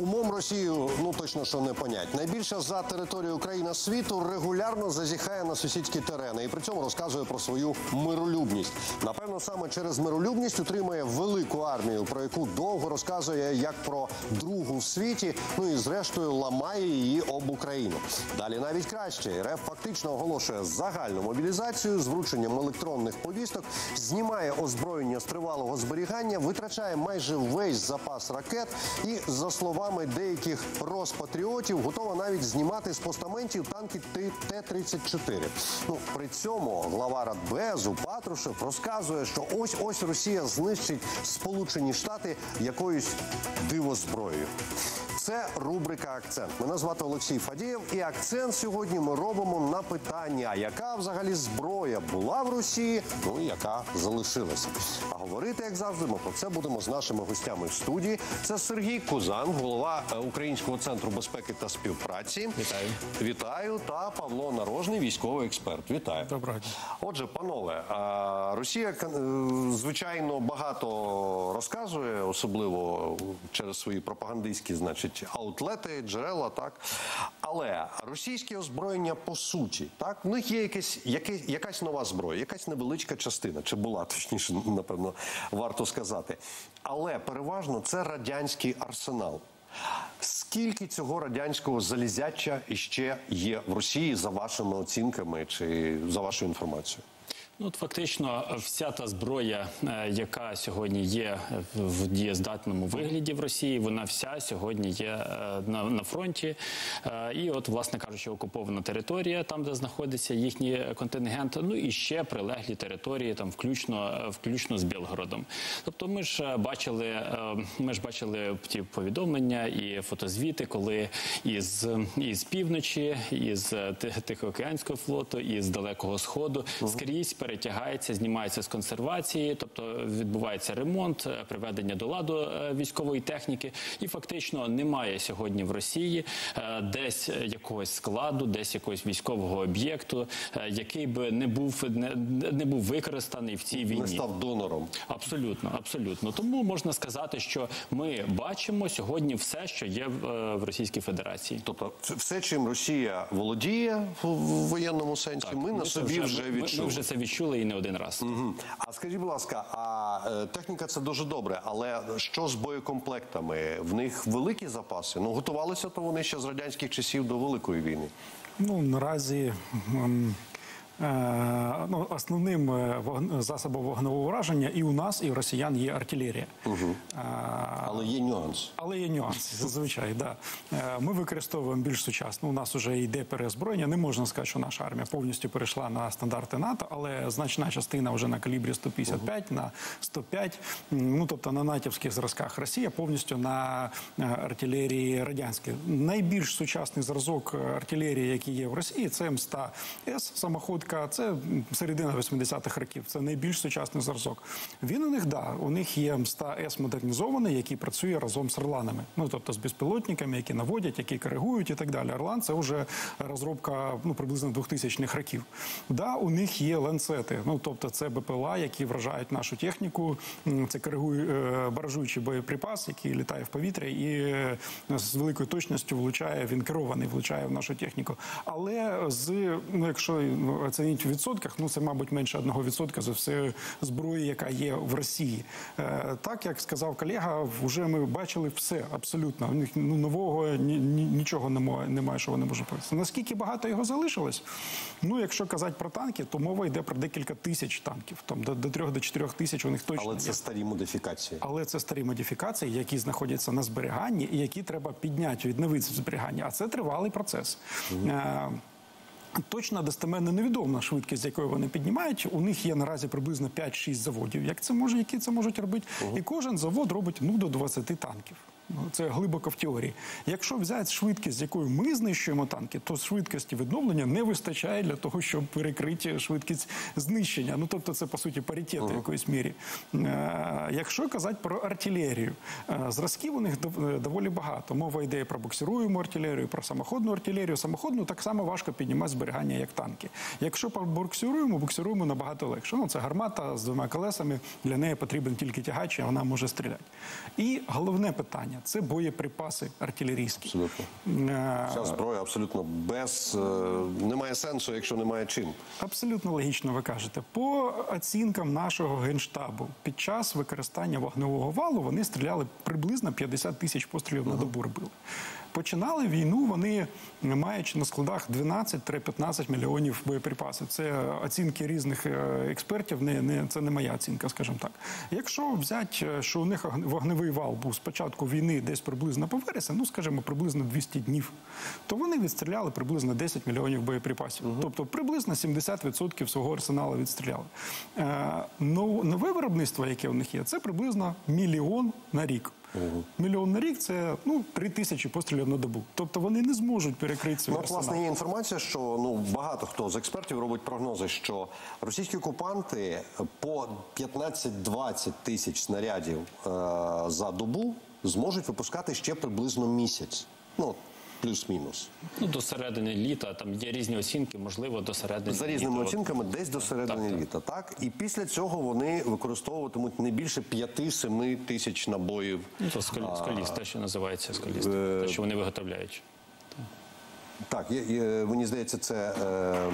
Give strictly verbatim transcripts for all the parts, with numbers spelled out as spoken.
умом Росію, ну точно, що не понять. Найбільша за територією країна світу регулярно зазіхає на сусідські терени і при цьому розказує про свою миролюбність. Напевно, саме через миролюбність утримує велику армію, про яку довго розказує як про другу в світі, ну і зрештою ламає її об Україну. Далі навіть краще. РФ фактично оголошує загальну мобілізацію з врученням електронних повісток, знімає озброєння з тривалого зберігання, витрачає майже весь запас ракет і, за словами деяких розпатріотів, готова навіть знімати з постаментів танки Т тридцять чотири. Ну, при цьому глава Радбезу Патрушев розказує, що ось-ось Росія знищить Сполучені Штати якоюсь дивозброєю. Це рубрика «Акцент». Мене звати Олексій Фадієв, і акцент сьогодні ми робимо на питання, яка взагалі зброя була в Росії, ну і яка залишилася. А говорити, як завжди, ми про це будемо з нашими гостями в студії. Це Сергій Кузан, голова Українського центру безпеки та співпраці. Вітаю. Вітаю. Та Павло Нарожний, військовий експерт. Вітаю. Доброго дня. Отже, панове, Росія, звичайно, багато розказує, особливо через свої пропагандистські, значить, аутлети, джерела, так. Але російське озброєння по суті, так, в них є якась, якась, якась нова зброя, якась невеличка частина, чи була, точніше, напевно, варто сказати. Але переважно це радянський арсенал. Скільки цього радянського залізяча іще є в Росії, за вашими оцінками чи за вашою інформацією? Ну, от фактично, вся та зброя, яка сьогодні є в дієздатному вигляді в Росії, вона вся сьогодні є на, на фронті. І от, власне кажучи, окупована територія, там, де знаходиться їхній контингент, ну і ще прилеглі території, там, включно, включно з Білгородом. Тобто ми ж бачили, ми ж бачили ті повідомлення і фотозвіти, коли із, із півночі, із Тихоокеанського флоту, із Далекого Сходу, скрізь перетягається, знімається з консервації, тобто відбувається ремонт, приведення до ладу військової техніки. І фактично немає сьогодні в Росії десь якогось складу, десь якогось військового об'єкту, який би не був, не, не був використаний в цій війні. Не став донором. Абсолютно, абсолютно. Тому можна сказати, що ми бачимо сьогодні все, що є в Російській Федерації. Тобто все, чим Росія володіє в воєнному сенсі, так, ми на собі вже, вже відчули. Ми, ми вже це відчули і не один раз. Угу. А скажіть, будь ласка, а е, техніка це дуже добре, але що з боєкомплектами? В них великі запаси? Ну, готувалися то вони ще з радянських часів до Великої війни. Ну, наразі... Ем... Ну, основним засобом вогневого враження і у нас, і у росіян є артилерія. Угу. А, але є нюанс. Але є нюанс, зазвичай, так. Да. Ми використовуємо більш сучасно. У нас вже йде переозброєння. Не можна сказати, що наша армія повністю перейшла на стандарти НАТО, але значна частина вже на калібрі сто п'ятдесят п'ять, угу. на сто п'ять. Ну, тобто на натівських зразках. Росія повністю на артилерії радянській. Найбільш сучасний зразок артилерії, який є в Росії, це М сто С, самоход. Це середина вісімдесятих років, це найбільш сучасний зразок. Він у них, да, у них є М сто С модернізований, який працює разом з Орланами. Ну, тобто з безпілотниками, які наводять, які коригують і так далі. Орлан – це вже розробка, ну, приблизно двохтисячних років. Да, у них є ланцети, ну, тобто це Б П Л А, які вражають нашу техніку, це коригує, баражуючий боєприпас, який літає в повітря і з великою точністю влучає, він керований, влучає в нашу техніку. Але з, ну, якщо оцінити в відсотках, ну це, мабуть, менше одного відсотка за всю зброю, яка є в Росії. Е, так, як сказав колега, вже ми бачили все, абсолютно. У них, ну, нового ні, ні, нічого немає, немає, що вони можуть повісти. Наскільки багато його залишилось? Ну, якщо казати про танки, то мова йде про декілька тисяч танків. Там, до, до трьох, до чотирьох тисяч у них точно є. Але це старі модифікації. Але це старі модифікації, які знаходяться на зберіганні і які треба підняти, відновити зберігання. А це тривалий процес. Угу. Е, Точно достеменно невідомо швидкість, з якою вони піднімають. У них є наразі приблизно п'ять-шість заводів. Як це може, які це можуть робити? Uh-huh. І кожен завод робить, ну, до двадцяти танків. Це глибоко в теорії. Якщо взяти швидкість, з якою ми знищуємо танки, то швидкості відновлення не вистачає для того, щоб перекрити швидкість знищення. Ну, тобто це, по суті, паритет uh-huh. в якоїсь мірі. Е, якщо казати про артилерію, е, зразків у них доволі багато. Мова йде про буксируємо артилерію, про самоходну артилерію. Самоходну так само важко піднімати зберігання, як танки. Якщо буксируємо, буксируємо набагато легше. Ну, це гармата з двома колесами, для неї потрібен тільки тягач, і вона може стріляти. І головне питання. використання. Це боєприпаси артилерійські. Абсолютно. Е, Ця зброя абсолютно без... е, немає сенсу, якщо немає чим. Абсолютно логічно ви кажете. По оцінкам нашого Генштабу, під час використання вогневого валу вони стріляли приблизно п'ятдесят тисяч пострілів на добу робили. Починали війну вони, маючи на складах дванадцять-п'ятнадцять мільйонів боєприпасів. Це оцінки різних експертів, не, не, це не моя оцінка, скажімо так. Якщо взяти, що у них вогневий вал був з початку війни десь приблизно по вересень, ну, скажімо, приблизно двісті днів, то вони відстріляли приблизно десять мільйонів боєприпасів. Угу. Тобто приблизно сімдесят відсотків свого арсеналу відстріляли. Е, нове виробництво, яке у них є, це приблизно мільйон на рік. Угу. Мільйон на рік – це ну, три тисячі пострілів на добу. Тобто вони не зможуть перекрити свій Ну, арсенал. власне, є інформація, що ну, багато хто з експертів робить прогнози, що російські окупанти по п'ятнадцять-двадцять тисяч снарядів е за добу зможуть випускати ще приблизно місяць. Ну, плюс-мінус. Ну, до середини літа, там є різні оцінки, можливо, до середини літа. За різними оцінками, десь до середини так, так. літа, так? І після цього вони використовуватимуть не більше п'яти-семи тисяч набоїв. Ну, це скаліст, те, що називається скаліст, е... те, що вони виготовляють. Так, є, є, мені здається, це е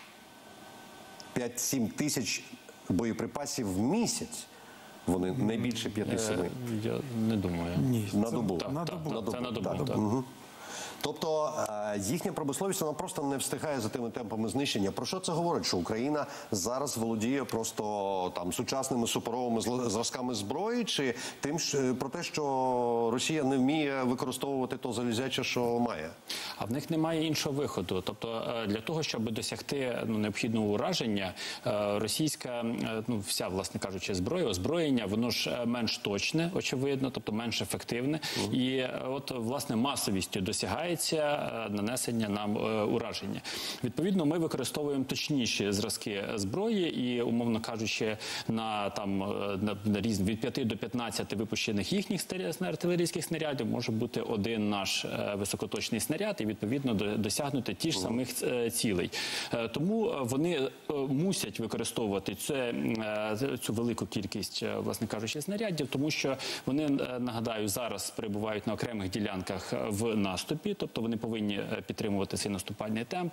п'ять-сім тисяч боєприпасів в місяць. Вони не більше п'яти-семи. Е, я не думаю. Ні, на добу. Так, на так, добу. так, це на добу, так. так. Угу. Тобто їхня промисловість, вона просто не встигає за тими темпами знищення. Про що це говорить? Що Україна зараз володіє просто там сучасними суперовими зразками зброї, чи тим, про те, що Росія не вміє використовувати то залізяче, що має? А в них немає іншого виходу. Тобто для того, щоб досягти ну, необхідного ураження, російська, ну, вся, власне кажучи, зброя, озброєння, воно ж менш точне, очевидно, тобто менш ефективне. Угу. І от, власне, масовістю досягає нанесення нам е, ураження. Відповідно, ми використовуємо точніші зразки зброї і, умовно кажучи, на там на, на різ від п'яти до п'ятнадцяти випущених їхніх артилерійських снарядів може бути один наш е, високоточний снаряд і, відповідно, до, досягнути ті ж самих е, цілей. Е, тому вони е, мусять використовувати це, е, цю велику кількість, е, власне кажучи, снарядів, тому що вони, е, нагадаю, зараз перебувають на окремих ділянках в наступі. Тобто вони повинні підтримувати цей наступальний темп.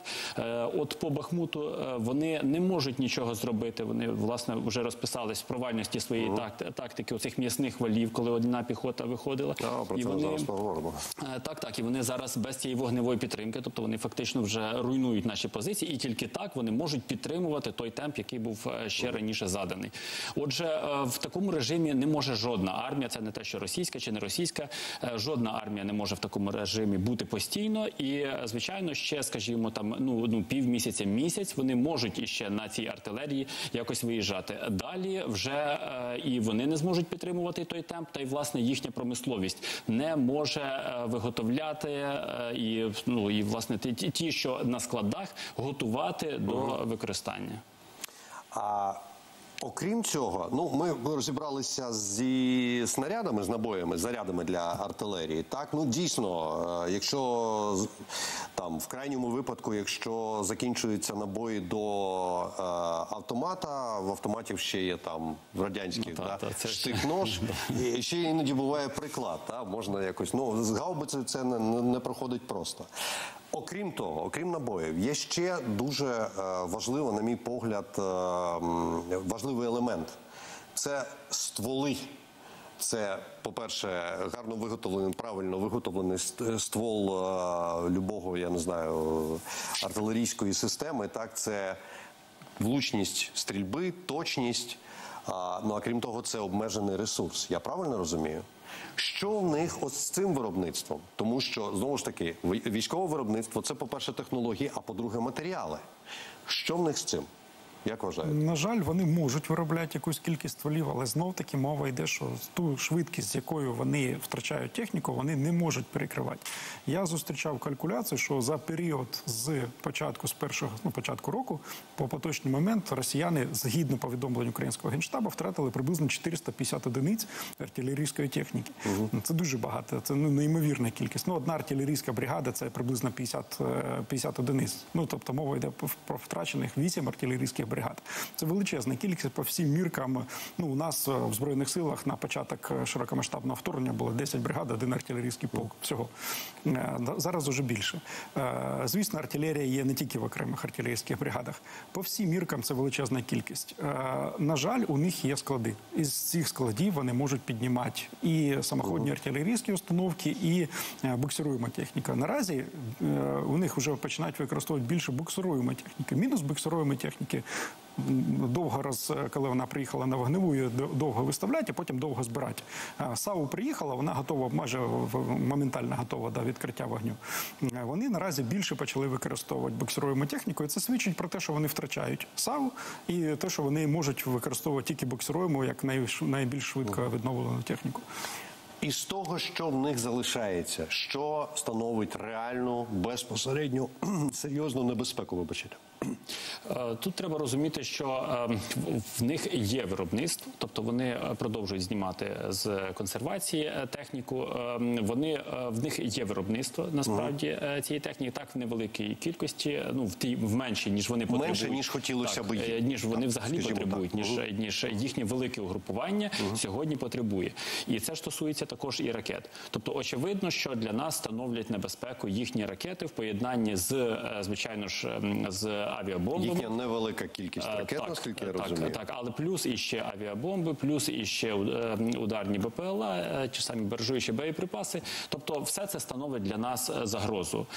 От по Бахмуту вони не можуть нічого зробити. Вони, власне, вже розписались в провальності своєї uh-huh. тактики оцих м'ясних валів, коли одна піхота виходила. Yeah, про і це вони зараз поговоримо. Так, так. І вони зараз без цієї вогневої підтримки, тобто вони фактично вже руйнують наші позиції, і тільки так вони можуть підтримувати той темп, який був ще раніше заданий. Отже, в такому режимі не може жодна армія, це не те, що російська чи не російська, жодна армія не може в такому режимі бути постійно, і, звичайно, ще, скажімо, там, ну, ну, півмісяця, місяць, вони можуть іще на цій артилерії якось виїжджати. Далі вже е, і вони не зможуть підтримувати той темп, та й, власне, їхня промисловість не може е, виготовляти е, і, ну, і, власне, ті, ті, що на складах, готувати до угу. використання. А... Окрім цього, ну ми розібралися зі снарядами, з набоями, зарядами для артилерії. Так, ну дійсно, якщо там в крайньому випадку, якщо закінчуються набої до е, автомата, в автоматів ще є там в радянських ну, та, да, та, штик-нож, і ще іноді буває приклад. Та, можна якось, ну з гаубицею це не, не проходить просто. Окрім того, окрім набоїв, є ще дуже е, важливо, на мій погляд, е, важливий елемент. Це стволи. Це, по-перше, гарно виготовлений, правильно виготовлений ствол е, любого, я не знаю, артилерійської системи. Так, це влучність стрільби, точність. А, ну, а крім того, це обмежений ресурс. Я правильно розумію? Що в них ось з цим виробництвом? Тому що, знову ж таки, військове виробництво – це, по-перше, технології, а по-друге, матеріали. Що в них з цим? Як вважаєте? На жаль, вони можуть виробляти якусь кількість стволів, але знов-таки мова йде, що ту швидкість, з якою вони втрачають техніку, вони не можуть перекривати. Я зустрічав калькуляцію, що за період з початку, з першого, ну, початку року, по поточний момент, росіяни, згідно повідомлень українського Генштабу, втратили приблизно чотириста п'ятдесят одиниць артилерійської техніки. Угу. Це дуже багато, це ну, неймовірна кількість. Ну, одна артилерійська бригада – це приблизно п'ятдесят, п'ятдесят одиниць. Ну, тобто мова йде про втрачених вісім артилерійських бригад. бригад. Це величезна кількість по всім міркам. Ну, у нас в Збройних силах на початок широкомасштабного вторгнення було десять бригад, один артилерійський полк. Всього. Зараз уже більше. Звісно, артилерія є не тільки в окремих артилерійських бригадах. По всім міркам це величезна кількість. На жаль, у них є склади. Із цих складів вони можуть піднімати і самоходні артилерійські установки, і буксируєма техніка. Наразі у них вже починають використовувати більше буксируємої техніки. Мінус буксируємої техніки – довго раз, коли вона приїхала на вогневу, її довго виставляти, а потім довго збирати. САУ приїхала, вона готова, майже моментально готова до відкриття вогню. Вони наразі більше почали використовувати буксируєму техніку, і це свідчить про те, що вони втрачають САУ, і те, що вони можуть використовувати тільки буксируєму як найбільш швидко відновлену техніку. Із того, що в них залишається, що становить реальну, безпосередню, серйозну небезпеку, вибачте? Тут треба розуміти, що в них є виробництво, тобто вони продовжують знімати з консервації техніку. Вони, в них є виробництво, насправді, цієї техніки, так, в невеликій кількості, ну, в, тій, в меншій, ніж вони потребують. Менше, ніж хотілося так, б їм. Ніж вони так, взагалі потребують, так. ніж, угу. ніж їхнє велике угрупування угу. сьогодні потребує. І це ж стосується також і ракет. Тобто, очевидно, що для нас становлять небезпеку їхні ракети в поєднанні з, звичайно ж, з авіабомбами. Їхня невелика кількість ракет, так, наскільки я так, розумію. Так, але плюс іще авіабомби, плюс іще ударні БПЛА, ті самі баражуючі боєприпаси. Тобто все це становить для нас загрозу.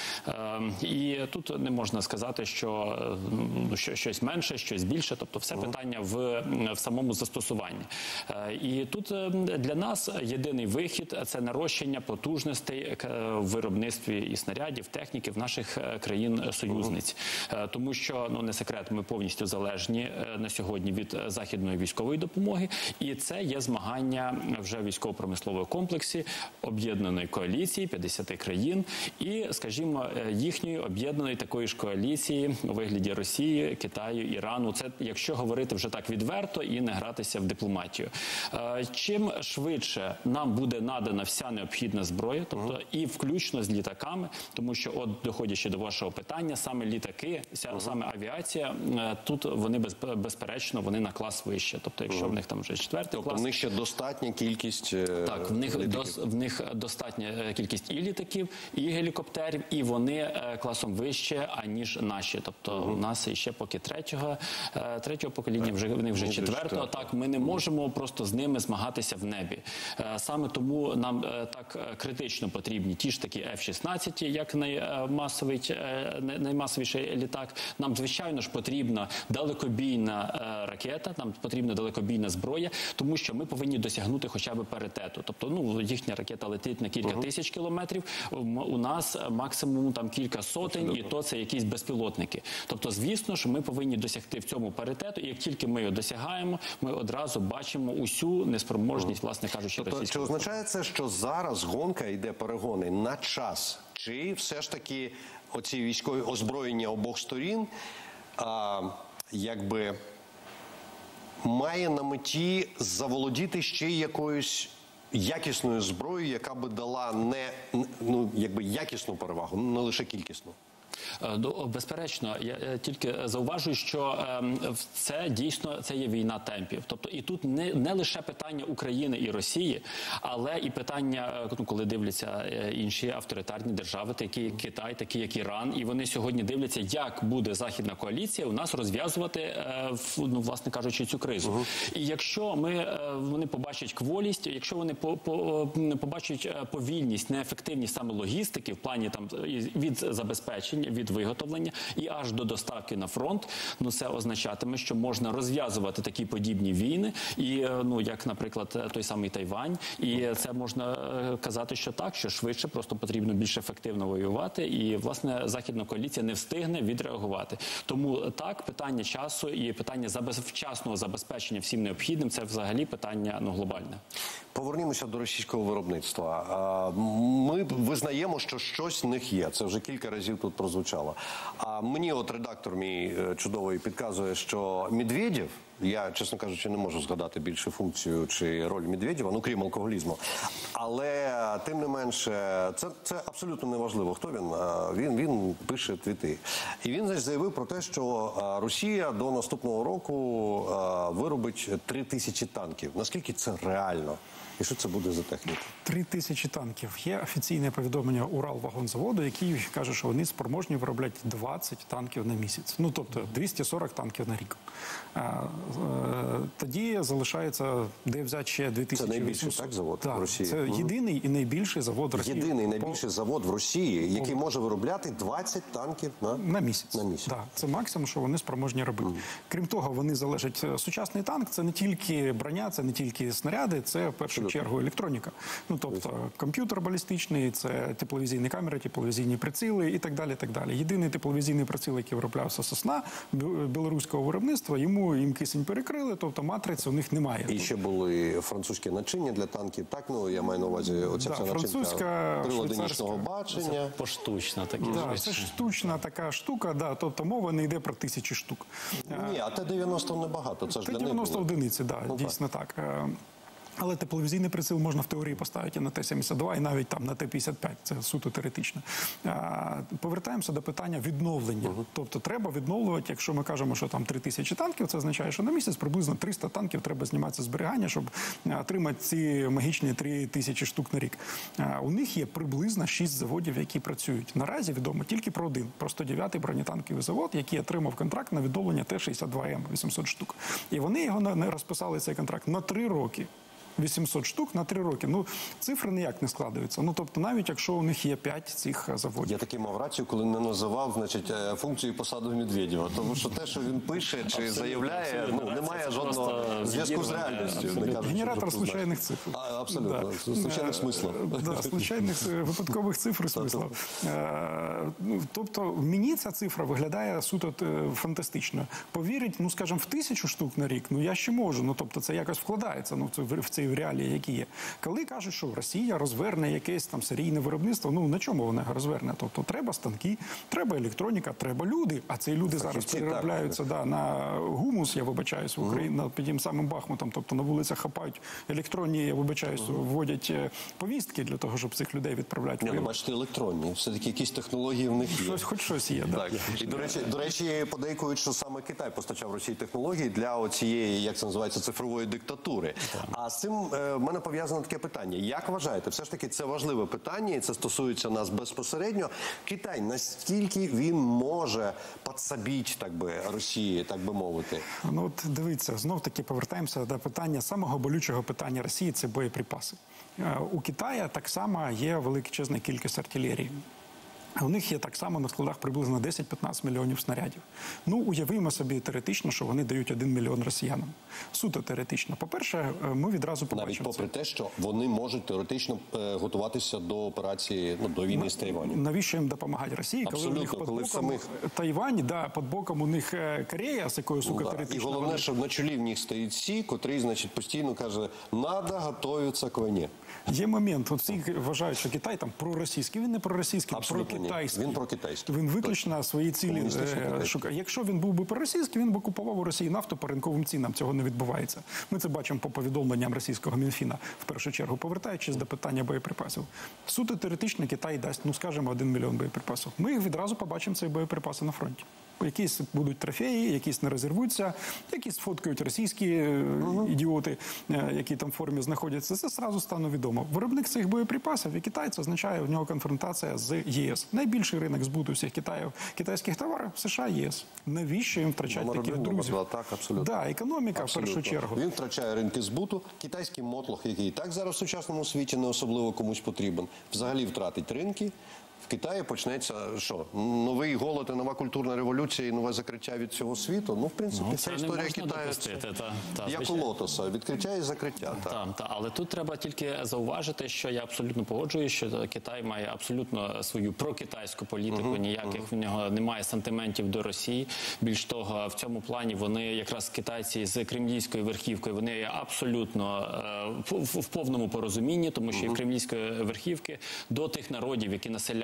І тут не можна сказати, що щось менше, щось більше. Тобто все питання в, в самому застосуванні. І тут для нас єдиний вихід – це нарощення потужностей в виробництві і снарядів, техніки в наших країн-союзниць. Тому що, ну, не секрет, ми повністю залежні на сьогодні від західної військової допомоги, і це є змагання вже в військово-промисловому комплексі об'єднаної коаліції п'ятдесят країн і, скажімо, їхньої об'єднаної такої ж коаліції у вигляді Росії, Китаю, Ірану. Це якщо говорити вже так відверто і не гратися в дипломатію. Чим швидше нам буде надана вся необхідна зброя, тобто і включно з літаками, тому що, от доходячи до вашого питання, саме літаки, саме авіація, тут вони без, безперечно, вони на клас вище. Тобто, якщо в них там вже четвертий тобто, клас... Тобто в них ще достатня кількість Так, в них, дос, в них достатня кількість і літаків, і гелікоптерів, і вони класом вище, аніж наші. Тобто, угу. у нас ще поки третього, третього покоління, вже, вони вже четвертого. Так, ми не можемо просто з ними змагатися в небі. Саме тому нам так критично потрібні ті ж такі еф шістнадцять, як наймасовий, наймасовіший літак. Нам, звичайно ж, потрібна далекобійна е, ракета, нам потрібна далекобійна зброя, тому що ми повинні досягнути хоча б паритету. Тобто, ну, їхня ракета летить на кілька uh-huh. тисяч кілометрів, у нас максимум там кілька сотень, і то це якісь безпілотники. Тобто, звісно ж, ми повинні досягти в цьому паритету, і як тільки ми його досягаємо, ми одразу бачимо усю неспроможність, uh-huh. власне кажучи, тобто, російської. Чи означає це, що зараз гонка йде перегони на час? Чи все ж таки оці військові озброєння обох сторін а, якби має на меті заволодіти ще якоюсь якісною зброєю, яка би дала не, ну, якби якісну перевагу, не лише кількісну? Безперечно, я тільки зауважую, що це дійсно це є війна темпів. Тобто і тут не, не лише питання України і Росії, але і питання, ну, коли дивляться інші авторитарні держави, такі як Китай, такі як Іран, і вони сьогодні дивляться, як буде Західна коаліція у нас розв'язувати, ну, власне кажучи, цю кризу. Uh-huh. І якщо ми, вони побачать кволість, якщо вони по, по, побачать повільність, неефективність саме логістики в плані там від забезпечення, від виготовлення і аж до доставки на фронт, ну це означатиме, що можна розв'язувати такі подібні війни, і, ну, як, наприклад, той самий Тайвань, і це можна казати, що так, що швидше, просто потрібно більш ефективно воювати, і, власне, Західна коаліція не встигне відреагувати. Тому так, питання часу і питання забез... вчасного забезпечення всім необхідним, це взагалі питання, ну, глобальне. Повернімося до російського виробництва. Ми визнаємо, що щось в них є. Це вже кілька разів тут прозвучало. А мені от редактор мій чудовий підказує, що Медведєв Я, чесно кажучи, не можу згадати більше функцію чи роль Медведєва, ну крім алкоголізму. Але тим не менше, це, це абсолютно неважливо, хто він. А, Він, він пише твіти. І він, значить, заявив про те, що а, Росія до наступного року а, виробить три тисячі танків. Наскільки це реально? І що це буде за техніка? Три тисячі танків. Є офіційне повідомлення Уралвагонзаводу, який каже, що вони спроможні виробляти двадцять танків на місяць. Ну, тобто двісті сорок танків на рік. А, е, тоді залишається, де взяти ще дві тисячі вісімсот. Це найбільший, так, завод так, в Росії? Це Угу. єдиний і найбільший завод в Росії. Єдиний найбільший завод в Росії, який може виробляти двадцять танків на, на місяць. На місяць. Да, це максимум, що вони спроможні робити. Mm. Крім того, вони залежать. Сучасний танк це не тільки броня, це не тільки снаряди, це в першу Абсолютно. чергу електроніка. Ну тобто комп'ютер балістичний, це тепловізійні камери, тепловізійні приціли і так далі. І так далі. Єдиний тепловізійний приціл, який вироблявся Сосна білоруського виробництва, йому їм кисень перекрили, тобто матриці у них немає. І ще були французькі начиння для танків. Так, ну я маю на увазі оця да, вся начинка приладонічного бачення. Це поштучно такі. Да, це штучна така штука, да, тобто мова не йде про тисячі штук. Ні, а Т дев'яносто небагато, це ж для них Т дев'яносто було. одиниці, да, Ну, дійсно так. так. Але тепловізійний приціл можна в теорії поставити і на Т сімдесят два, і навіть там на Т п'ятдесят п'ять. Це суто теоретично. Повертаємося до питання відновлення. Uh-huh. Тобто треба відновлювати, якщо ми кажемо, що там три тисячі танків, це означає, що на місяць приблизно триста танків треба знімати з зберігання, щоб отримати ці магічні три тисячі штук на рік. У них є приблизно шість заводів, які працюють. Наразі відомо тільки про один, про сто дев'ятий бронетанковий завод, який отримав контракт на відновлення Т шістдесят два М, вісімсот штук. І вони його не розписали, цей контракт, на три роки. вісімсот штук на три роки. Ну, цифри ніяк не складаються. Ну, тобто, навіть якщо у них є п'ять цих заводів. Я таки мав рацію, коли не називав, значить, функцію і посаду Медведєва. Тому що те, що він пише чи абсолютно, заявляє, абсолютно. ну, немає Це жодного зв'язку з реальністю. Генератор случайних цифр. А, абсолютно. Да. Случайних смислів. Да, случайних випадкових цифр і смислів. Ну, тобто, мені ця цифра виглядає суто фантастично. Повірить, ну, скажімо, в тисячу штук на рік, ну, я ще можу. Ну, тобто, це якось вкладається, ну, в цей в реалії, які є. Коли кажуть, що Росія розверне якесь там серійне виробництво, ну на чому вона розверне? Тобто треба станки, треба електроніка, треба люди, а ці люди зараз переробляються да, на гумус, я вибачаюсь, в Україні, uh-huh. під тим самим Бахмутом, тобто на вулицях хапають електронні, я вибачаюсь, uh-huh. вводять повістки для того, щоб цих людей відправляти. Ні, ну, бачите, електронні, все-таки якісь технології в них є. Щось, хоч щось є, так. І, до речі, до речі, подейкують, що саме Китай постачав Росії технології для оцієї, як це називається, цифрової диктатури. Uh-huh. А з цим в мене пов'язане таке питання. Як вважаєте, все ж таки це важливе питання, і це стосується нас безпосередньо. Китай, настільки він може підсобити, так би, Росії, так би мовити? Ну от дивіться, знов-таки повертаємося до питання, самого болючого питання Росії – це боєприпаси. У Китаю так само є величезна кількість артилерії. У них є так само на складах приблизно десять-п'ятнадцять мільйонів снарядів. Ну, уявимо собі теоретично, що вони дають один мільйон росіянам. Суто теоретично. По-перше, ми відразу побачимо. Навіть попри те, що вони можуть теоретично готуватися до операції, ну, до війни з Тайванем. Навіщо їм допомагати Росії, коли Абсолютно, у них під коли боком самих... Тайвань, да, під боком у них Корея, з якою, сука, да. теоретично... І головне, вони... що на чолі в них стоїть Сі, котрий, значить, постійно каже, надо готуватися к війні. Є момент, от всі вважають, що Китай там проросійський, він не проросійський, а прокитайський. Він прокитайський. Він виключно Точно. свої цілі е, шукає. Якщо він був би проросійський, він би купував у Росії нафту по ринковим цінам. Цього не відбувається. Ми це бачимо по повідомленням російського Мінфіна, в першу чергу. Повертаючись до питання боєприпасів. Суто теоретично Китай дасть, ну скажімо, один мільйон боєприпасів. Ми їх відразу побачимо, ці боєприпаси на фронті. Якісь будуть трофеї, якісь не розірвуться, якісь фоткають російські uh-huh. ідіоти, які там в формі знаходяться. Це одразу стане відомо. Виробник цих боєприпасів і Китай, це означає в нього конфронтація з ЄС. Найбільший ринок збуту всіх Китаю, китайських товарів – США, ЄС. Навіщо їм втрачати номер таких один, друзів? Так, абсолютно. Да, економіка абсолютно. в першу чергу. Він втрачає ринки збуту. Китайський мотлох, який і так зараз в сучасному світі не особливо комусь потрібен, взагалі втратить ринки. В Китаї почнеться що? Новий голод, і нова культурна революція і нове закриття від всього світу. Ну, в принципі, ну, ця історія Китаю та, та, як у лотоса. Відкриття і закриття. Та, та. Та, але тут треба тільки зауважити, що я абсолютно погоджуюсь, що Китай має абсолютно свою прокитайську політику, uh-huh, ніяких uh-huh. в нього немає сантиментів до Росії. Більш того, в цьому плані вони, якраз китайці з кремлівською верхівкою, вони є абсолютно е, в, в повному порозумінні, тому що uh-huh. і в кремлівської верхівки до тих народів, які населяють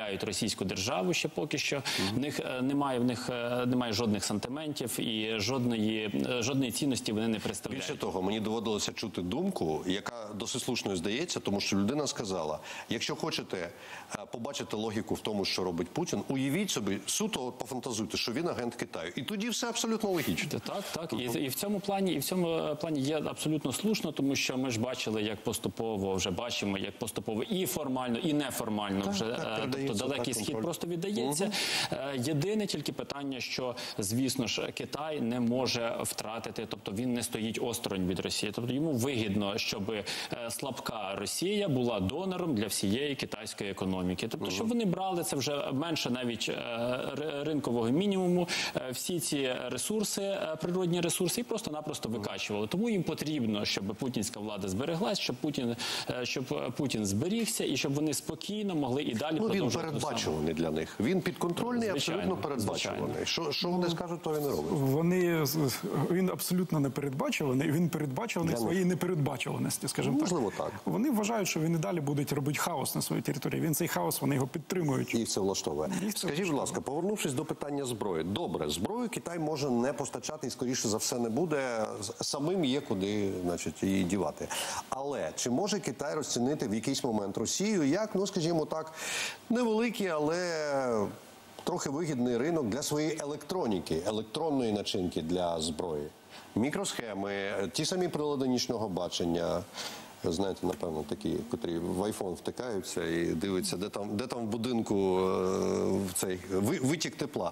представляють російську державу ще поки що. В них е, немає в них е, немає жодних сантиментів і жодної е, жодної цінності вони не представляють. Більше того, мені доводилося чути думку, яка досить слушною здається, тому що людина сказала: якщо хочете е, побачити логіку в тому, що робить Путін, уявіть собі, суто пофантазуйте, що він агент Китаю. І тоді все абсолютно логічно. Так, так. І, і в цьому плані, і в цьому плані є абсолютно слушно, тому що ми ж бачили, як поступово вже бачимо, як поступово і формально, і неформально Так, вже так, е, тобто передається, далекий так, схід контроль. просто віддається. Е, Єдине тільки питання, що звісно ж Китай не може втратити, тобто він не стоїть осторонь від Росії. Тобто йому вигідно, щоб е, слабка Росія була донором для всієї китайської економіки. Тобто, щоб вони брали це вже менше навіть е, ри- ринкового мінімуму, е, всі ці ресурси, е, природні ресурси, і просто-напросто викачували. Тому їм потрібно, щоб путінська влада збереглась, щоб Путін, е, щоб Путін зберігся і щоб вони спокійно могли і далі Ну, він продовжувати. ту саму. передбачуваний для них. Він підконтрольний, Звичайно, абсолютно передбачуваний. звичайно. Що, що вони скажуть, то він і робить. Вони він абсолютно не передбачуваний. Він передбачуваний Для в своїй непередбачуваності, скажімо Можливо, так. так. Вони вважають, що він і далі будуть робити хаос на своїй території. Він цей хаос, вони його підтримують. Їх це влаштовує. Їх це Скажіть, будь ласка, повернувшись до питання зброї. Добре, зброю Китай може не постачати і, скоріше за все, не буде. Самим є куди, значить, її дівати. Але чи може Китай розцінити в якийсь момент Росію як, ну, скажімо так, невеликий, але трохи вигідний ринок для своєї електроніки, електронної начинки для зброї? Мікросхеми, ті самі прилади нічного бачення. Знаєте, напевно, такі, котрі в айфон втикаються і дивляться, де там, де там в будинку е, в цей ви- витік тепла.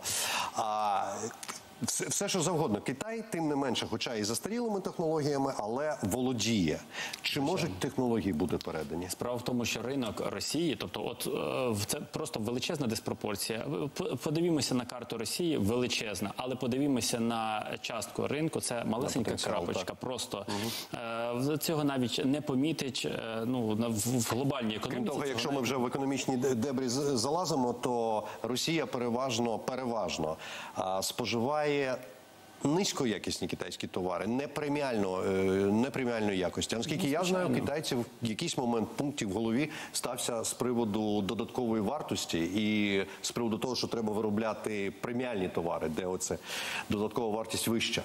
А все, все, що завгодно. Китай, тим не менше, хоча і застарілими технологіями, але володіє. Чи можуть технології бути передані? Справа в тому, що ринок Росії, тобто, от е, це просто величезна диспропорція. Ви п- Подивімося на карту Росії, величезна, але подивімося на частку ринку, це малесенька потенціал, крапочка. так. Просто е, цього навіть не помітить е, ну на в, в глобальній економіці. Крім того, цього якщо навіть- ми вже в економічні де- дебрі з- залазимо, то Росія переважно, переважно а, споживає низькоякісні китайські товари, не преміально, е, не преміальної якості. А наскільки я знаю, у китайців в якийсь момент пунктів в голові стався з приводу додаткової вартості і з приводу того, що треба виробляти преміальні товари, де оце додаткова вартість вища.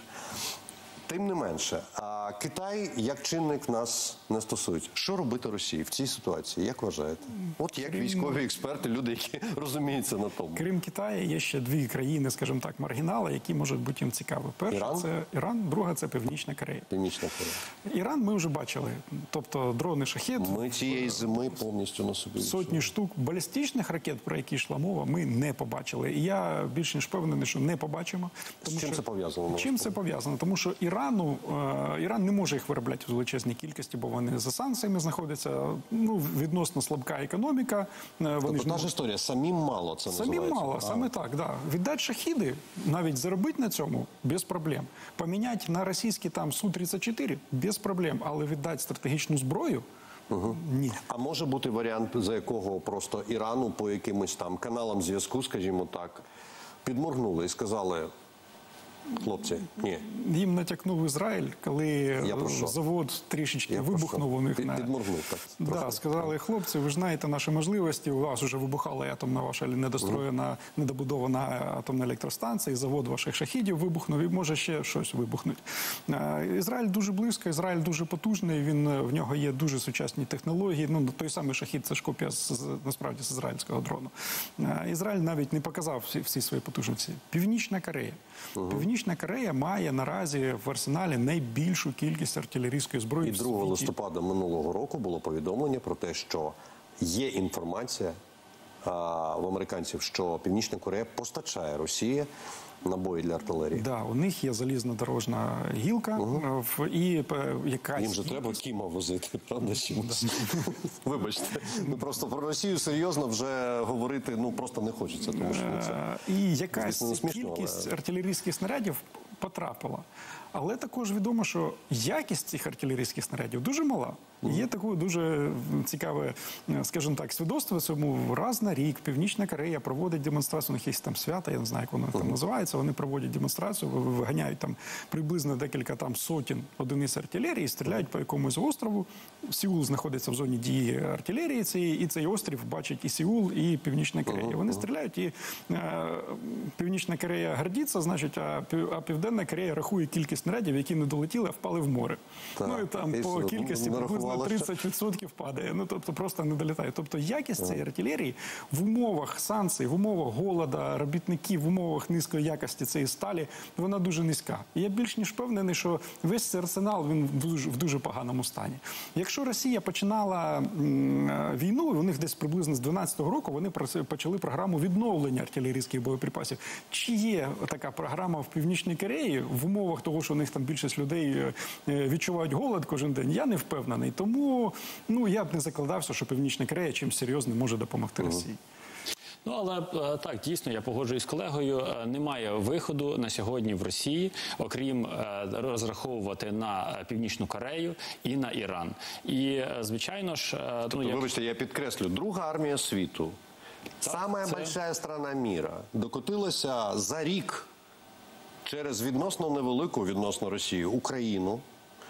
Тим не менше, а Китай як чинник нас не стосується. Що робити Росії в цій ситуації? Як вважаєте? От як військові експерти, люди, які розуміються на тому. Крім Китаю, є ще дві країни, скажімо так, маргінали, які можуть бути їм цікаві. Перша Іран? це Іран, друга це Північна Корея. Північна Корея. Іран ми вже бачили, тобто дрони «Шахед», Ми цієї зими повністю на собі. сотні штук балістичних ракет, про які йшла мова, ми не побачили. І я більш ніж впевнений, що не побачимо. З чим це пов'язано? Чим це пов'язано? Тому що Ірану, е, Іран не може їх виробляти в величезній кількості, бо вони за санкціями знаходяться. Ну, відносно слабка економіка. Е, Вони Тобто ж та ж історія, самим мало це Самим називається. мало, А, саме так, да. Віддати шахіди, навіть заробити на цьому без проблем. Поміняти на російські там Су тридцять чотири без проблем, але віддати стратегічну зброю ні. А може бути варіант, за якого просто Ірану по якимось там каналам зв'язку, скажімо так, підморгнули і сказали: хлопці, ні. Їм натякнув Ізраїль, коли Я про що? завод трішечки Я про вибухнув що? у них. Під- на... підморгнув, так. Да, Просто. сказали, хлопці, ви ж знаєте наші можливості, у вас вже вибухала атомна ваша недостроєна, недобудована атомна електростанція, і завод ваших шахідів вибухнув, і може ще щось вибухнути. Е, Ізраїль дуже близько, Ізраїль дуже потужний, він, в нього є дуже сучасні технології. Ну, той самий шахід, це ж копія, з, з- насправді, з ізраїльського дрону. Е, Ізраїль навіть не показав всі, всі свої потужності. Північна Корея. Північна Корея має наразі в арсеналі найбільшу кількість артилерійської зброї І в другого світі. листопада минулого року було повідомлення про те, що є інформація а, в американців, що Північна Корея постачає Росії набої для артилерії. Да, у них є залізнодорожна гілка, е, в- і е, якась Їм же треба Кіма возити, правда? Чимось? Вибачте, ну просто про Росію серйозно вже говорити ну просто не хочеться, тому що ну, це Е, і якась звісно, не смішно, кількість але- артилерійських снарядів потрапила. Але також відомо, що якість цих артилерійських снарядів дуже мала. Є таке дуже цікаве, скажімо так, свідоцтво цьому. Раз на рік Північна Корея проводить демонстрацію, у них є там свята, я не знаю, як воно там називається, вони проводять демонстрацію, виганяють там приблизно декілька там сотень одиниць артилерії, стріляють по якомусь острову. Сеул знаходиться в зоні дії артилерії цієї, і цей острів бачить і Сеул, і Північна Корея. Вони стріляють, і е, Північна Корея гордиться, значить, а, Пів, а Південна Корея рахує кількість снарядів, які не долетіли, а впали в море. Так. Ну і там І по що, кількості приблизно тридцять відсотків падає. Ну, тобто просто не долітає. Тобто якість цієї артилерії в умовах санкцій, в умовах голода, робітників, в умовах низької якості цієї сталі, вона дуже низька. І я більш ніж впевнений, що весь цей арсенал, він в дуже, в дуже поганому стані. Якщо Росія починала м, війну, у них десь приблизно з дванадцятого року вони почали програму відновлення артилерійських боєприпасів. Чи є така програма в Північній Кореї в умовах того, що у них там більшість людей е, відчувають голод кожен день? Я не впевнений. Тому ну, я б не закладався, що Північна Корея чим серйозно може допомогти Росії. Ну, але е, так, дійсно, я погоджуюсь з колегою, е, немає виходу на сьогодні в Росії, окрім е, розраховувати на Північну Корею і на Іран. І, е, звичайно ж... Е, Тобто, ну, як... вибачте, я підкреслю, друга армія світу, самая це- большая страна міра, докотилася за рік через відносно невелику, відносно Росії, Україну,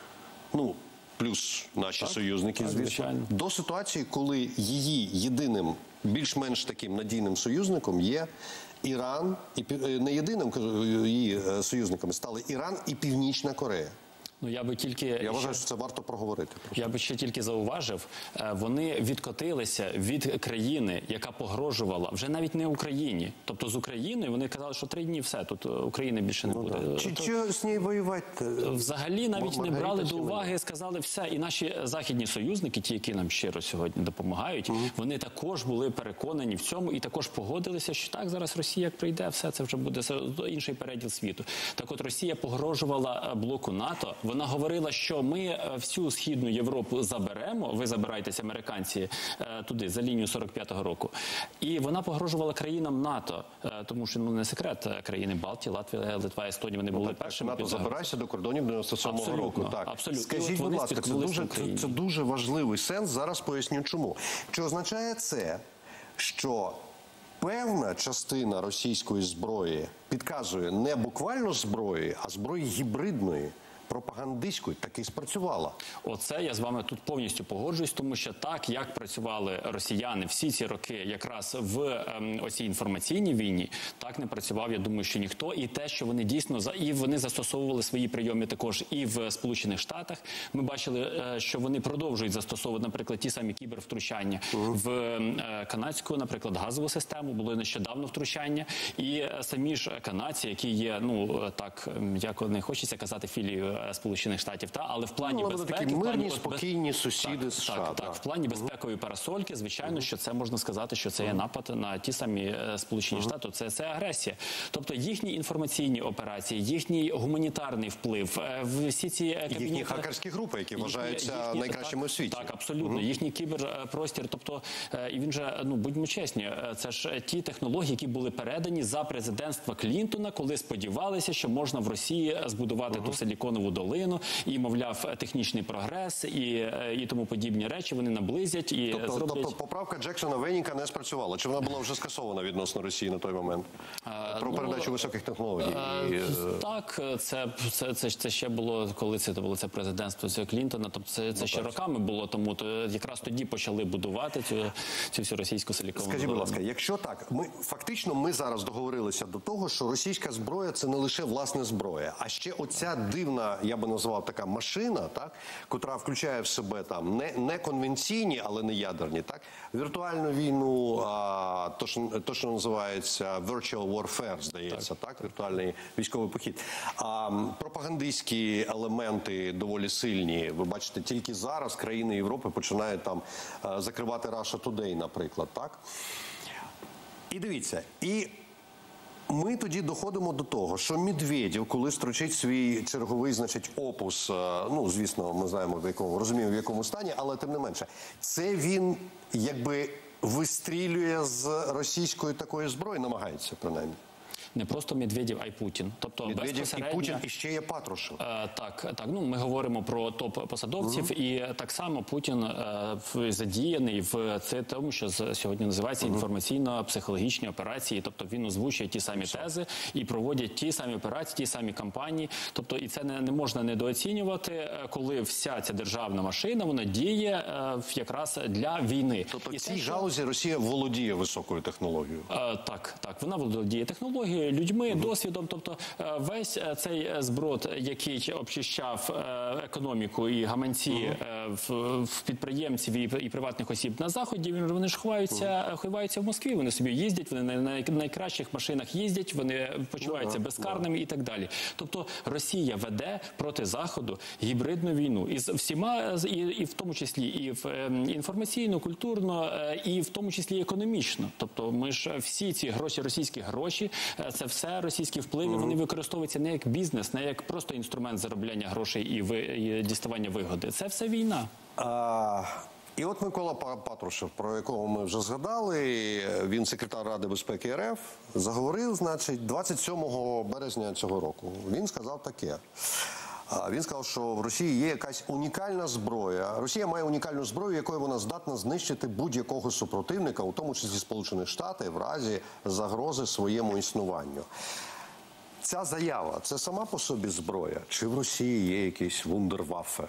ну, плюс наші союзники, так, звісно, звичайно. до ситуації, коли її єдиним, більш-менш таким надійним союзником є Іран, і пів- не єдиним кажу, її е, союзниками стали Іран і Північна Корея. Ну, я би тільки... Я ще- вважаю, що це варто проговорити. просто. Я би ще тільки зауважив, е, вони відкотилися від країни, яка погрожувала вже навіть не Україні. Тобто з Україною вони казали, що три дні все, тут е, України більше не буде. Чи То- чого з нею воювати? Взагалі навіть не Маргарита брали до Сімонова. уваги, сказали все. І наші західні союзники, ті, які нам щиро сьогодні допомагають, вони також були переконані в цьому і також погодилися, що так, зараз Росія як прийде, все це вже буде це інший переділ світу. Так от Росія погрожувала е, блоку НАТО. Вона говорила, що ми е, всю Східну Європу заберемо, ви забирайтеся, американці, е, туди, за лінію сорок п'ятого року. І вона погрожувала країнам НАТО, е, тому що, ну, не секрет, е, країни Балтії, Латвія, Литва, Естонія, вони були першими. НАТО під загрозою. забирайся до кордонів дев'яносто сьомого Абсолютно, року. Так. абсолютно. І Скажіть, от будь вони ласка, це спіткнулися дуже, в Україні. це, це дуже важливий сенс. Зараз поясню чому. Чи означає це, що певна частина російської зброї підказує не буквально зброї, а зброї гібридної, пропагандистської, таки спрацювала? Оце я з вами тут повністю погоджуюсь, тому що так, як працювали росіяни всі ці роки якраз в ем, оцій інформаційній війні, так не працював, я думаю, що ніхто. І те, що вони дійсно, за і вони застосовували свої прийоми також і в Сполучених Штатах. Ми бачили, е, що вони продовжують застосовувати, наприклад, ті самі кібервтручання в е, канадську, наприклад, газову систему. Було нещодавно втручання. І е, самі ж канадці, які є, ну, е, так, ем, як не хочеться казати, філією Сполучених Штатів, та, але в плані Ну, вони безпеки, такі в плані мирні, без- спокійні сусіди так, США, Так, так. так, в плані безпекової парасольки, звичайно, що це можна сказати, що це є напад на ті самі е, Сполучені Штати. Це, це агресія. Тобто їхні інформаційні операції, їхній гуманітарний вплив, е, всі ці е, кабінети... Їхні хакерські групи, які Їхні- вважаються їхні- найкращими так, у світі. Так, абсолютно. Їхній кіберпростір. Тобто, е, і він же, ну, будьмо чесні, е, це ж ті технології, які були передані за президентства Клінтона, коли сподівалися, що можна в Росії збудувати ту Силіконову долину, і, мовляв, технічний прогрес, і, е, і тому подібні речі вони наблизять і Тобто, зроблять... тобто поправка Джексона Веніка не спрацювала? Чи вона була вже скасована відносно Росії на той момент? Про ну, передачу високих технологій. Е, І, е, Так, це, це, це, це ще було, коли це було це президентство цього Клінтона, тобто це, це ще роками було, тому то якраз тоді почали будувати цю, цю всю російську силіконову Скажіть, будь долину. ласка, якщо так, ми фактично ми зараз договорилися до того, що російська зброя це не лише власне зброя, а ще оця дивна, я би назвав така машина, так, котра включає в себе там не, не конвенційні, але не ядерні, так, віртуальну війну, а, то, що, то, що називається virtual warfare, здається, так, так віртуальний військовий похід. А м, пропагандистські елементи доволі сильні. Ви бачите, тільки зараз країни Європи починають там е, закривати Russia Today, наприклад, так? І дивіться, і ми тоді доходимо до того, що Медведєв, коли строчить свій черговий, значить, опус, е, ну, звісно, ми знаємо, в якому, розуміємо, в якому стані, але тим не менше, це він, якби, вистрілює з російської такої зброї, намагається, принаймні. не просто Медведєв, а й Путін. Тобто Медведєв і безпосередньо... Путін, і ще є Патрушев. Е, Так, так. Ну ми говоримо про топ-посадовців, uh-huh. і так само Путін е, в- задіяний в це тому, що з- сьогодні називається uh-huh. інформаційно-психологічні операції. Тобто він озвучує ті самі тези і проводять ті самі операції, ті самі кампанії. Тобто, і це не, не можна недооцінювати, е, коли вся ця державна машина вона діє е, в- якраз для війни. Тобто І в те, цій що- галузі Росія володіє високою технологією. Е, Так, так, вона володіє технологією, людьми, досвідом. Тобто е, весь е, цей е, зброд, який обчищав е, економіку і гаманці е, в, в підприємців і, і приватних осіб на заході, він- вони ж ховаються, ховаються в Москві. Вони собі їздять, вони на най- найкращих машинах їздять, вони почуваються безкарними і так далі. Тобто Росія веде проти заходу гібридну війну і з всіма, з- і, і в тому числі і в е, інформаційно, культурно, е, і в тому числі економічно. Тобто ми ж всі ці гроші, російські гроші, е, це все російські впливи, вони використовуються не як бізнес, не як просто інструмент заробляння грошей і, ви, і діставання вигоди. Це все війна. А, і от Микола Па- Патрушев, про якого ми вже згадали, він секретар Ради безпеки РФ, заговорив, значить, двадцять сьомого березня цього року. Він сказав таке. А, Він сказав, що в Росії є якась унікальна зброя. Росія має унікальну зброю, якою вона здатна знищити будь-якого супротивника, у тому числі Сполучених Штатів, в разі загрози своєму існуванню. Ця заява – це сама по собі зброя? Чи в Росії є якісь вундерваффе?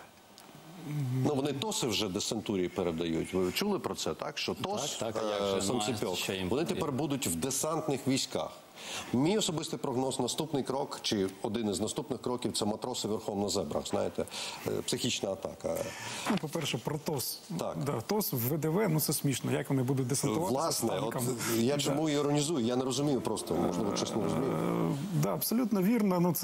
Ну, вони ТОСи вже десантурі передають. Ви чули про це, так? Що ТОС, Так, так, а як же? е, Ну, а сонцепьок, що їм вони потрібно? тепер будуть в десантних військах. Мій особистий прогноз, наступний крок, чи один із наступних кроків, це матроси верхом на зебрах, знаєте, е, психічна атака. Ну, по-перше, про ТОС. Так. Да, ТОС в ВДВ, ну це смішно, як вони будуть десантуватися Власне, з от танком. я Да. чому іронізую, я не розумію просто, можливо, чесно розумію. Е, Да, абсолютно вірно. Ну це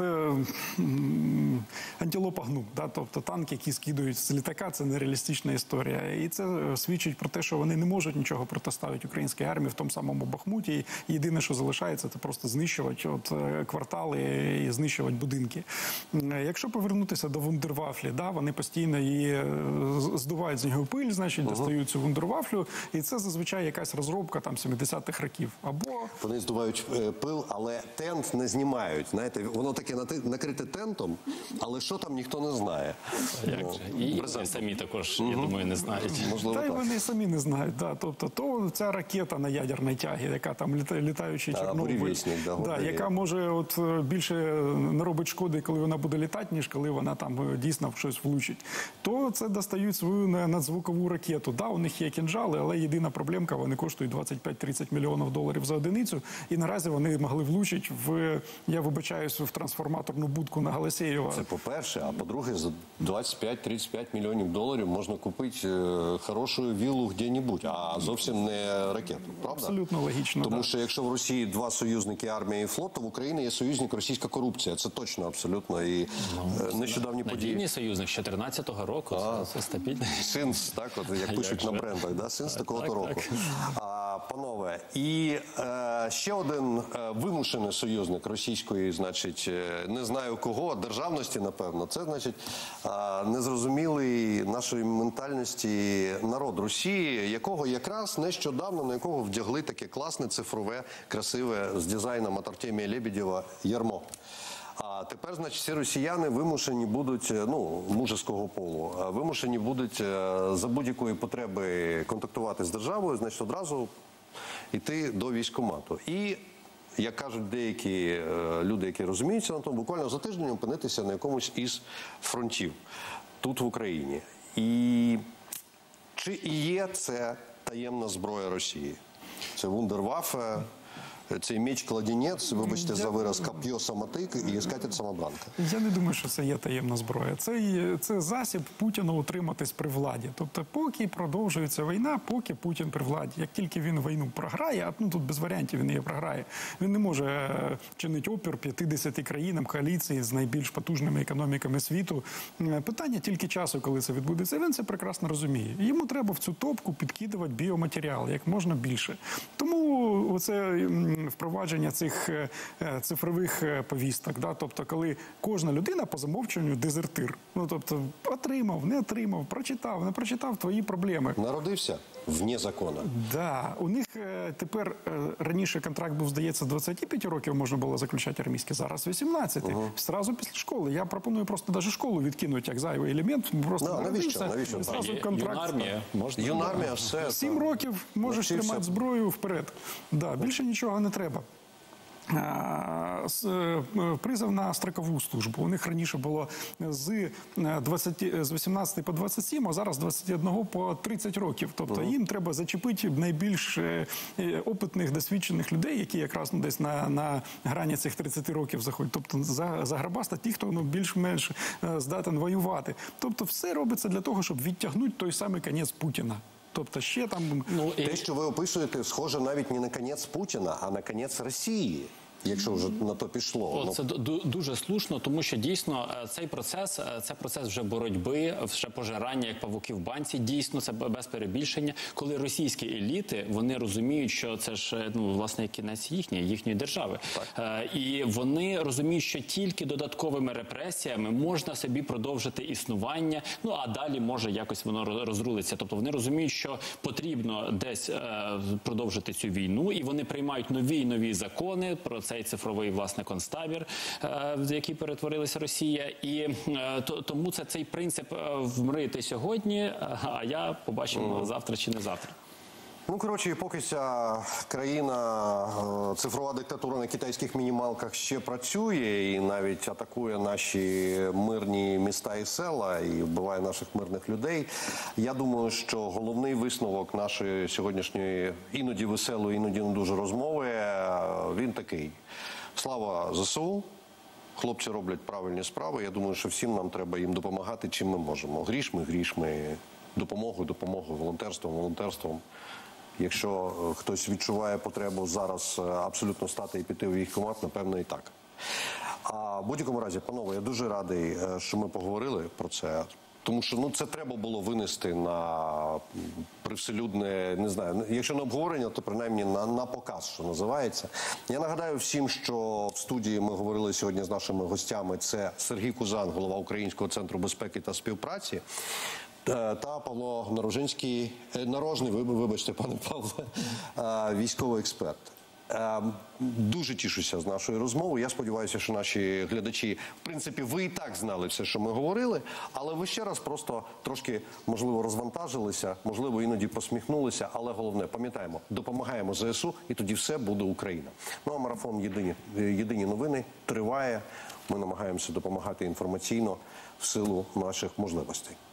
м, антилопа гну. Да? Тобто танки, які скидують з літака, це нереалістична історія. І це е, свідчить про те, що вони не можуть нічого протиставити українській армії в тому самому Бахмуті. І єдине, що залишається, це просто знищувати от, е, квартали і знищувати будинки. Е, Якщо повернутися до вундервафлі, да, вони постійно її е, з- здувають з нього пиль, значить, достають цю вундервафлю, і це зазвичай якась розробка там сімдесятих років. Або Вони здувають е, пил, але тент не знімають. Знаєте, воно таке нати- накрите тентом, але що там ніхто не знає. Як Ну, же? І вони презент. самі також, я думаю, не знають. Можливо, Та й так. вони самі не знають. Да. Тобто, то ця ракета на ядерній тягі, яка там літа- літаючий А, Чорнобиль, буревісник, да, да, гордий. яка може от е, більше наробить шкоди, коли вона буде літати, ніж коли вона там е, дійсно в щось влучить. То це достають свою на- надзвукову ракету. Да, у них є кінжали, але єдина проблемка, вони коштують двадцять п'ять - тридцять мільйонів доларів за одиницю. І наразі вони могли влучити в, я вибачаюсь, в трансформаторну будку на Галасєєва. Це по-перше, а по-друге, за двадцять п'ять - тридцять п'ять мільйонів доларів можна купити е, хорошу віллу де-небудь, а зовсім не ракету, правда? Абсолютно логічно. Тому да. що якщо в Росії два союзники армія і флот, то в Україні є союзник російська корупція. Це точно абсолютно. І е, нещодавні події. Надійний союзник з чотирнадцятого року, це, це стабільний. Синс, так, от як Як пишуть же? на брендах, да? Синс такого-то Так, року. так. А, панове, і е, ще один е, вимушений союзник російської, значить, е, не знаю кого, державності, напевно, це, значить, е, незрозумілий нашої ментальності народ Росії, якого якраз нещодавно, на якого вдягли таке класне, цифрове, красиве, з дизайном от Артемія Лебедєва ярмо. А тепер, значить, всі росіяни вимушені будуть, ну, мужеського полу, а вимушені будуть е, за будь-якої потреби контактувати з державою, значить, одразу йти до військкомату. І, як кажуть деякі е, люди, які розуміються на тому, буквально за тиждень опинитися на якомусь із фронтів тут, в Україні. І чи і є це таємна зброя Росії? Це вундерваффе, цей меч-кладінець, вибачте за вираз, коп'є самотик і скатерть-самобранка. Я не думаю, що це є таємна зброя. Це, є- це засіб Путіна утриматись при владі. Тобто, поки продовжується війна, поки Путін при владі. Як тільки він війну програє, а ну тут без варіантів він її програє, він не може е, чинити опір п'ятдесяти країнам коаліції з найбільш потужними економіками світу. Е, Питання тільки часу, коли це відбудеться. Він це прекрасно розуміє. Йому треба в цю топку підкидувати біоматеріал як можна більше. Тому оце м, впровадження цих е, е, цифрових е, повісток, да? Тобто, коли кожна людина по замовчуванню дезертир. Ну, тобто, отримав, не отримав, прочитав, не прочитав твої проблеми. Народився, вне закону. Да, у них е, тепер е, раніше контракт був, здається, двадцять п'ять років можна було заключати армійський, зараз вісімнадцять. Угу. Зразу після школи. Я пропоную просто навіть школу відкинути як зайвий елемент. Просто Да, навіщо? народився, Навіщо? і зразу Є- контракт. Юнармія, можна. Юнармія, все. Сім років можеш Навчився. тримати зброю вперед. Да, більше нічого не треба. А, с- е, Призов на строкову службу. У них раніше було з двадцяти, з вісімнадцяти по двадцять сім, а зараз з двадцяти одного по тридцять років. Тобто їм треба зачепити найбільш е, е, опитних, досвідчених людей, які якраз ну, десь на, на грані цих тридцяти років заходять. Тобто за- заграбастати ті, хто ну, більш-менш е, здатен воювати. Тобто все робиться для того, щоб відтягнути той самий кінець Путіна. Тобто ще там... Ну, і- Те, що ви описуєте, схоже навіть не на кінець Путіна, а на кінець Росії, якщо вже на то пішло. О, Ну, це ду- дуже слушно, тому що дійсно е, цей процес, е, це процес вже боротьби, вже пожирання як павуки в банці. Дійсно, це б- без перебільшення. Коли російські еліти вони розуміють, що це ж е, ну власне кінець їхньої їхньої держави, е, і вони розуміють, що тільки додатковими репресіями можна собі продовжити існування. Ну а далі може якось воно роз- розрулиться. Тобто вони розуміють, що потрібно десь е, продовжити цю війну, і вони приймають нові й нові закони про цей цифровий власне концтабір, е, в який перетворилася Росія, і е, то, тому це цей принцип е, вмрити сьогодні, е, а я побачимо завтра чи не завтра. Ну, коротше, і поки ця країна, е, цифрова диктатура на китайських мінімалках ще працює і навіть атакує наші мирні міста і села, і вбиває наших мирних людей, я думаю, що головний висновок нашої сьогоднішньої іноді веселої, іноді не дуже розмови, е, він такий. Слава ЗСУ! Хлопці роблять правильні справи. Я думаю, що всім нам треба їм допомагати, чим ми можемо. Гріш ми, гріш ми. Допомогою, допомогою, волонтерством, волонтерством. Якщо е, хтось відчуває потребу зараз е, абсолютно стати і піти в військкомат, напевно, і так. А в будь-якому разі, панове, я дуже радий, е, що ми поговорили про це. Тому що ну, це треба було винести на м, привселюдне, не знаю, якщо не обговорення, то принаймні на, на показ, що називається. Я нагадаю всім, що в студії ми говорили сьогодні з нашими гостями. Це Сергій Кузан, голова Українського центру безпеки та співпраці, та Павло Нарожинський, е, Нарожний, ви- вибачте, пане Павле, е, військовий експерт. Е, Дуже тішуся з нашої розмови. Я сподіваюся, що наші глядачі, в принципі, ви і так знали все, що ми говорили, але ви ще раз просто трошки, можливо, розвантажилися, можливо, іноді посміхнулися, але головне, пам'ятаємо, допомагаємо ЗСУ, і тоді все буде Україна. Ну, а марафон «Єдині, єдині новини» триває. Ми намагаємося допомагати інформаційно в силу наших можливостей.